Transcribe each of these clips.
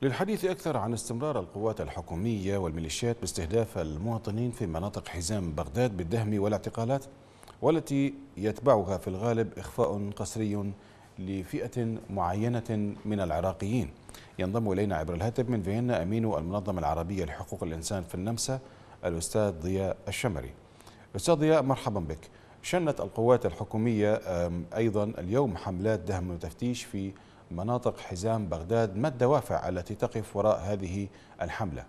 للحديث أكثر عن استمرار القوات الحكومية والميليشيات باستهداف المواطنين في مناطق حزام بغداد بالدهم والاعتقالات، والتي يتبعها في الغالب إخفاء قسري لفئة معينة من العراقيين. ينضم إلينا عبر الهاتف من فيينا أمين المنظمة العربية لحقوق الإنسان في النمسا الأستاذ ضياء الشمري. أستاذ ضياء، مرحبا بك. شنت القوات الحكومية أيضا اليوم حملات دهم وتفتيش في مناطق حزام بغداد، ما الدوافع التي تقف وراء هذه الحملة؟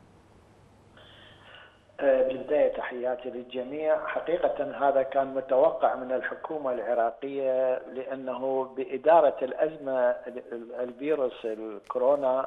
بالبداية تحياتي للجميع. حقيقة هذا كان متوقع من الحكومة العراقية، لأنه بإدارة الأزمة الفيروس الكورونا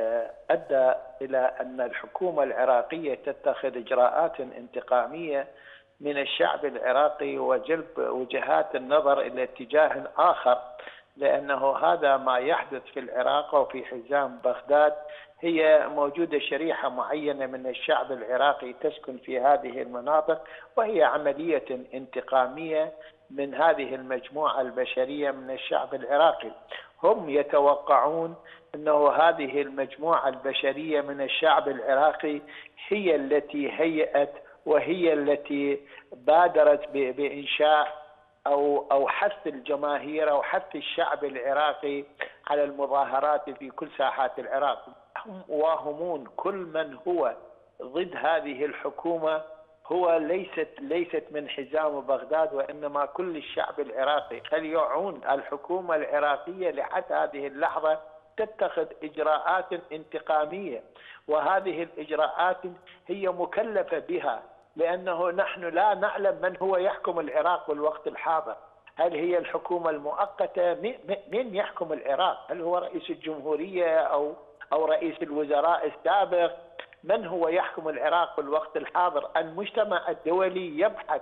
أدى إلى أن الحكومة العراقية تتخذ إجراءات انتقامية من الشعب العراقي وجلب وجهات النظر إلى اتجاه آخر، لأنه هذا ما يحدث في العراق وفي حزام بغداد. هي موجودة شريحة معينة من الشعب العراقي تسكن في هذه المناطق، وهي عملية انتقامية من هذه المجموعة البشرية من الشعب العراقي. هم يتوقعون أنه هذه المجموعة البشرية من الشعب العراقي هي التي هيأت وهي التي بادرت بإنشاء أو حث الجماهير أو حث الشعب العراقي على المظاهرات في كل ساحات العراق. هم واهمون كل من هو ضد هذه الحكومة، هو ليست من حزام بغداد، وإنما كل الشعب العراقي. فليعون الحكومة العراقية لحد هذه اللحظة تتخذ إجراءات انتقامية، وهذه الإجراءات هي مكلفة بها، لأنه نحن لا نعلم من هو يحكم العراق بالوقت الحاضر. هل هي الحكومة المؤقتة؟ من يحكم العراق؟ هل هو رئيس الجمهورية أو رئيس الوزراء السابق؟ من هو يحكم العراق بالوقت الحاضر؟ المجتمع الدولي يبحث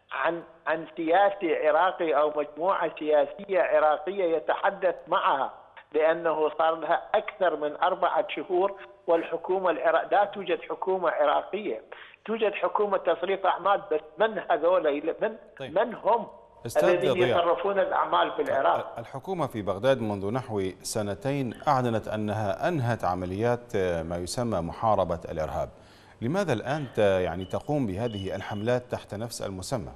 عن سياسي عراقي أو مجموعة سياسية عراقية يتحدث معها، لأنه صار لها أكثر من 4 شهور والحكومة لا توجد حكومة عراقية. توجد حكومة تصريف أعمال، بس من هذول؟ من هم الذين يصرفون الأعمال في العراق؟ الحكومة في بغداد منذ نحو 2 أعلنت أنها أنهت عمليات ما يسمى محاربة الإرهاب. لماذا الآن تقوم بهذه الحملات تحت نفس المسمى؟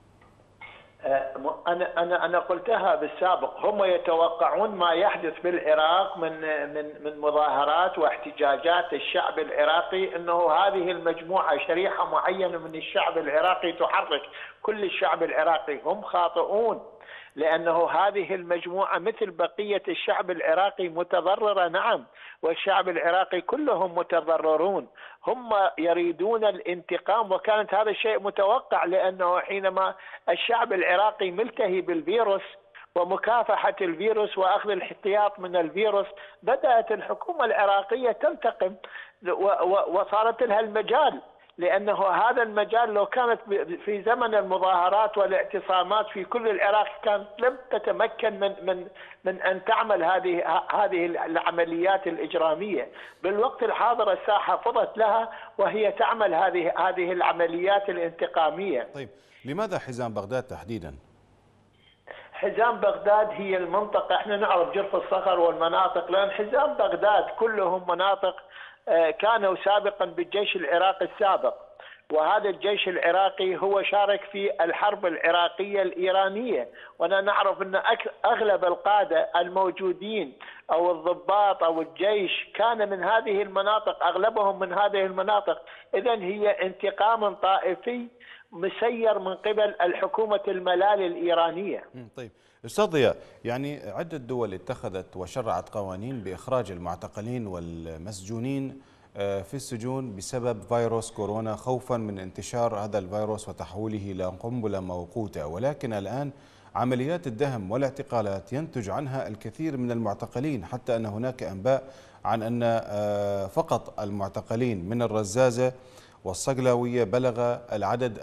أنا قلتها بالسابق. هم يتوقعون ما يحدث في العراق من مظاهرات واحتجاجات الشعب العراقي، أنه هذه المجموعة شريحة معينة من الشعب العراقي تحرك كل الشعب العراقي. هم خاطئون، لأنه هذه المجموعة مثل بقية الشعب العراقي متضررة، نعم، والشعب العراقي كلهم متضررون. هم يريدون الانتقام، وكانت هذا الشيء متوقع، لأنه حينما الشعب العراقي ملتهي بالفيروس ومكافحة الفيروس وأخذ الاحتياط من الفيروس، بدأت الحكومة العراقية تنتقم وصارت لها المجال، لأنه هذا المجال لو كانت في زمن المظاهرات والاعتصامات في كل العراق كانت لم تتمكن من أن تعمل هذه العمليات الإجرامية. بالوقت الحاضر الساحة فضت لها وهي تعمل هذه العمليات الانتقامية. طيب، لماذا حزام بغداد تحديدا؟ حزام بغداد هي المنطقة، احنا نعرف جرف الصخر والمناطق، لأن حزام بغداد كلهم مناطق كانوا سابقا بالجيش العراقي السابق، وهذا الجيش العراقي هو شارك في الحرب العراقية الإيرانية، وأنا نعرف أن أغلب القادة الموجودين أو الضباط أو الجيش كان من هذه المناطق، أغلبهم من هذه المناطق. إذن هي انتقام طائفي مسير من قبل الحكومة الملال الإيرانية. طيب أستاذ ضياء، عدة دول اتخذت وشرعت قوانين بإخراج المعتقلين والمسجونين في السجون بسبب فيروس كورونا، خوفا من انتشار هذا الفيروس وتحويله إلى قنبلة موقوتة، ولكن الآن عمليات الدهم والاعتقالات ينتج عنها الكثير من المعتقلين، حتى أن هناك أنباء عن أن فقط المعتقلين من الرزازة والصقلاوية بلغ العدد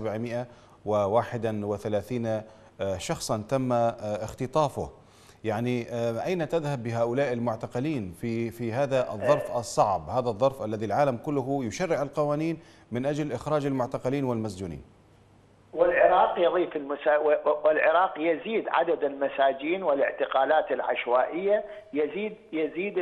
1731 شخصا تم اختطافه. أين تذهب بهؤلاء المعتقلين في هذا الظرف الصعب، هذا الظرف الذي العالم كله يشرع القوانين من أجل إخراج المعتقلين والمسجونين؟ والعراق والعراق يضيف والعراق يزيد عدد المساجين والاعتقالات العشوائية، يزيد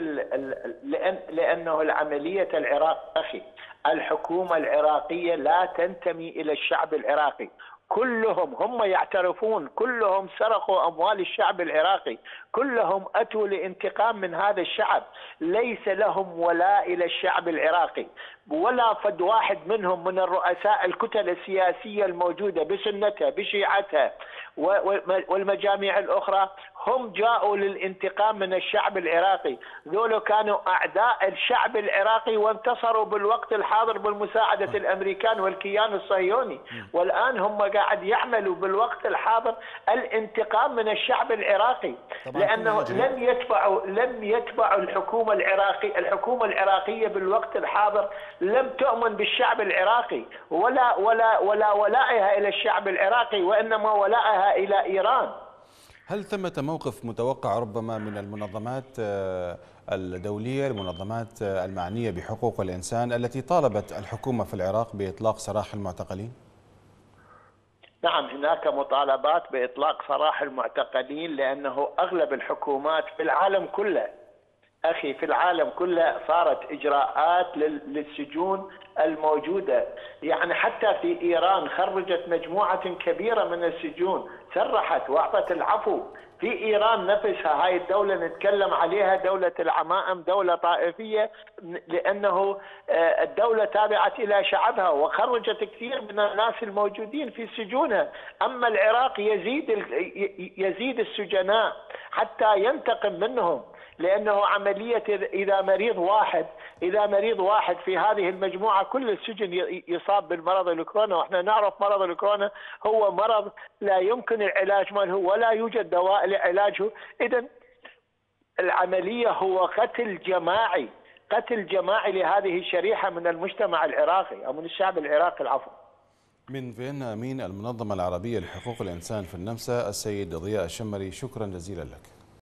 لأنه العملية العراق أخي، الحكومة العراقية لا تنتمي إلى الشعب العراقي، كلهم هم يعترفون، كلهم سرقوا أموال الشعب العراقي، كلهم أتوا لانتقام من هذا الشعب، ليس لهم ولاء إلى الشعب العراقي، ولا فد واحد منهم من الرؤساء الكتل السياسية الموجودة بسنتها بشيعتها والمجاميع الأخرى هم جاءوا للانتقام من الشعب العراقي. ذولا كانوا أعداء الشعب العراقي وانتصروا بالوقت الحاضر بالمساعدة الأمريكان والكيان الصهيوني، والآن هم قاعد يعملوا بالوقت الحاضر الانتقام من الشعب العراقي، لأنه لم يتبعوا الحكومة العراقية بالوقت الحاضر لم تؤمن بالشعب العراقي ولا ولائها إلى الشعب العراقي، وإنما ولائها إلى إيران. هل ثمة موقف متوقع ربما من المنظمات الدولية، المنظمات المعنية بحقوق الإنسان التي طالبت الحكومة في العراق بإطلاق سراح المعتقلين؟ نعم، هناك مطالبات بإطلاق سراح المعتقلين، لأنه أغلب الحكومات في العالم كله أخي، في العالم كله صارت إجراءات للسجون الموجودة، يعني حتى في إيران خرجت مجموعة كبيرة من السجون، سرحت وأعطت العفو. في إيران نفسها، هاي الدولة نتكلم عليها دولة العمائم، دولة طائفية، لأنه الدولة تابعت إلى شعبها وخرجت كثير من الناس الموجودين في سجونها. أما العراق يزيد السجناء حتى ينتقم منهم، لأنه عملية إذا مريض واحد في هذه المجموعة كل السجن يصاب بالمرض الكورونا، وإحنا نعرف مرض الكورونا هو مرض لا يمكن العلاج منه ولا يوجد دواء لعلاجه. إذن العملية هو قتل جماعي لهذه الشريحة من المجتمع العراقي أو من الشعب العراقي العفو. من فيينا أمين المنظمة العربية لحقوق الإنسان في النمسا السيد ضياء الشمري، شكرا جزيلا لك.